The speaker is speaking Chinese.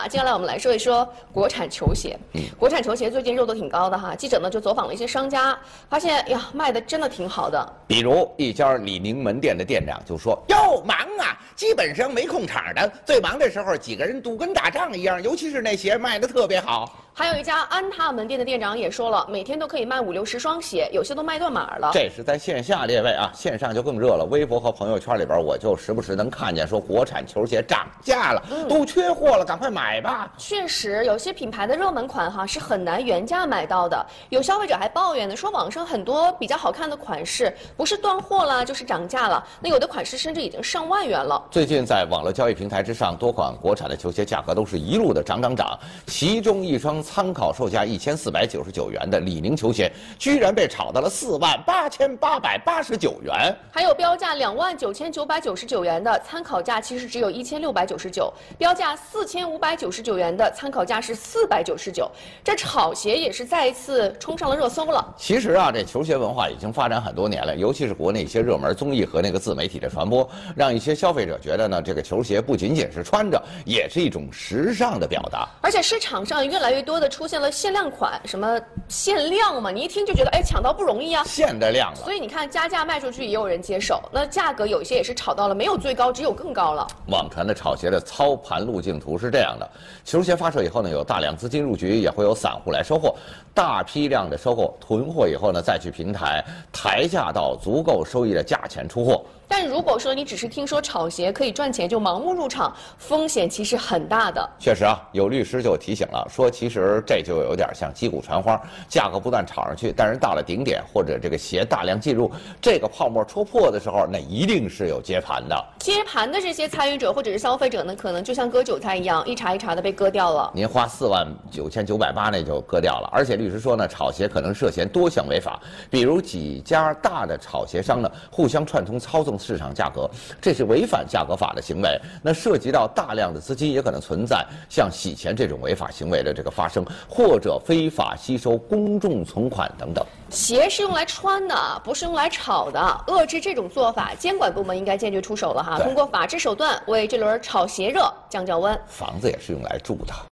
接下来我们来说一说国产球鞋。国产球鞋最近热度挺高的哈，记者呢就走访了一些商家，发现呀卖的真的挺好的。 比如一家李宁门店的店长就说：“哟，忙啊，基本上没空场的。最忙的时候，几个人赌跟打仗一样，尤其是那鞋卖的特别好。” 还有一家安踏门店的店长也说了，每天都可以卖5、60双鞋，有些都卖断码了。 这是在线下列位啊，线上就更热了。微博和朋友圈里边，我就时不时能看见说国产球鞋涨价了，都缺货了，赶快买吧。 确实，有些品牌的热门款哈是很难原价买到的。有消费者还抱怨呢，说网上很多比较好看的款式，不是断货了，就是涨价了。那有的款式甚至已经上万元了。 最近在网络交易平台之上，多款国产的球鞋价格都是一路的涨，其中一双参考售价1499元的李宁球鞋，居然被炒到了48889元。 还有标价29999元的，参考价其实只有1699，标价4599元的，参考价是499。这炒鞋也是再一次冲上了热搜了。 其实啊，这球鞋文化已经发展很多年了，尤其是国内一些热门综艺和那个自媒体的传播，让一些消费者觉得呢，这个球鞋不仅仅是穿着，也是一种时尚的表达。 而且市场上越来越多的出现了限量款，什么限量嘛，你一听就觉得哎，抢到不容易啊， 限的量了。 所以你看加价卖出去也有人接手，那价格有些也是炒到了没有最高，只有更高了。 网传的炒鞋的操盘路径图是这样的：球鞋发售以后呢，有大量资金入局，也会有散户来收货，大批量的收购囤货以后呢，再去平台抬价到足够收益的价钱出货。 但如果说你只是听说炒鞋可以赚钱就盲目入场，风险其实很大的。 确实啊，有律师就提醒了，说其实这就有点像击鼓传花，价格不断炒上去，但是到了顶点或者这个鞋大量进入，这个泡沫戳破的时候，那一定是有接盘的。 接盘的这些参与者或者是消费者呢，可能就像割韭菜一样，一茬一茬的被割掉了。 您花49980那就割掉了。而且律师说呢，炒鞋可能涉嫌多项违法，比如几家大的炒鞋商呢互相串通操纵市场价格，这是违反价格法的行为。那涉及到大量的资金，也可能存在像洗钱这种违法行为的这个发生，或者非法吸收公众存款等等。 鞋是用来穿的，不是用来炒的。遏制这种做法，监管部门应该坚决出手了哈，通过法治手段为这轮炒鞋热降温。 房子也是用来住的。